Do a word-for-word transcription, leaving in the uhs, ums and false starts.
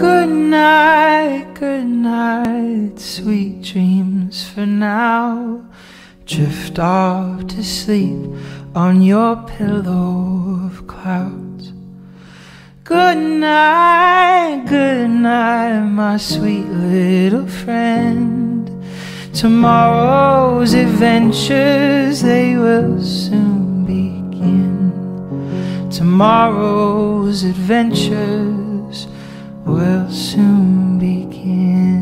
Good night, good night, sweet dreams for now. Drift off to sleep on your pillow of clouds. Good night, good night, my sweet little friend. Tomorrow's adventures, they will soon begin. Tomorrow's adventures will soon begin.